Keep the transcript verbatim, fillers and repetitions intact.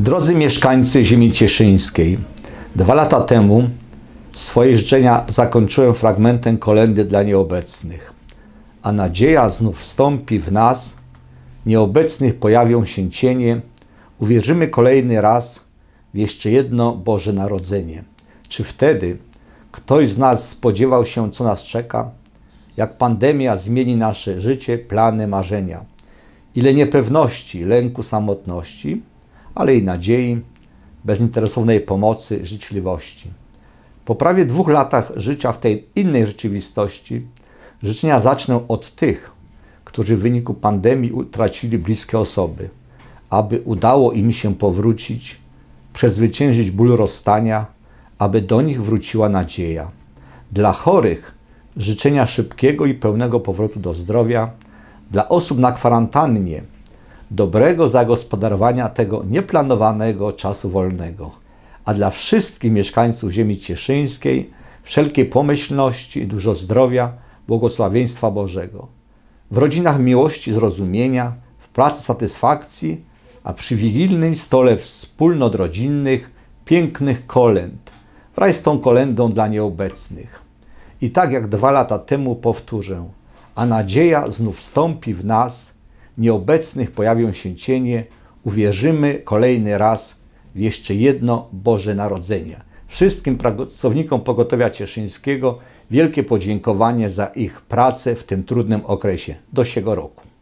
Drodzy mieszkańcy ziemi cieszyńskiej, dwa lata temu swoje życzenia zakończyłem fragmentem kolędy dla nieobecnych. A nadzieja znów wstąpi w nas, nieobecnych pojawią się cienie, uwierzymy kolejny raz w jeszcze jedno Boże Narodzenie. Czy wtedy ktoś z nas spodziewał się, co nas czeka? Jak pandemia zmieni nasze życie, plany, marzenia. Ile niepewności, lęku, samotności, ale i nadziei, bezinteresownej pomocy, życzliwości. Po prawie dwóch latach życia w tej innej rzeczywistości życzenia zacznę od tych, którzy w wyniku pandemii utracili bliskie osoby, aby udało im się powrócić, przezwyciężyć ból rozstania, aby do nich wróciła nadzieja. Dla chorych życzenia szybkiego i pełnego powrotu do zdrowia, dla osób na kwarantannie dobrego zagospodarowania tego nieplanowanego czasu wolnego, a dla wszystkich mieszkańców ziemi cieszyńskiej wszelkiej pomyślności i dużo zdrowia, błogosławieństwa Bożego. W rodzinach miłości, zrozumienia, w pracy satysfakcji, a przy wigilnym stole wspólnot rodzinnych, pięknych kolęd, wraz z tą kolędą dla nieobecnych. I tak jak dwa lata temu powtórzę, a nadzieja znów wstąpi w nas, nieobecnych pojawią się cienie, uwierzymy kolejny raz w jeszcze jedno Boże Narodzenie. Wszystkim pracownikom Pogotowia Cieszyńskiego wielkie podziękowanie za ich pracę w tym trudnym okresie do siego roku.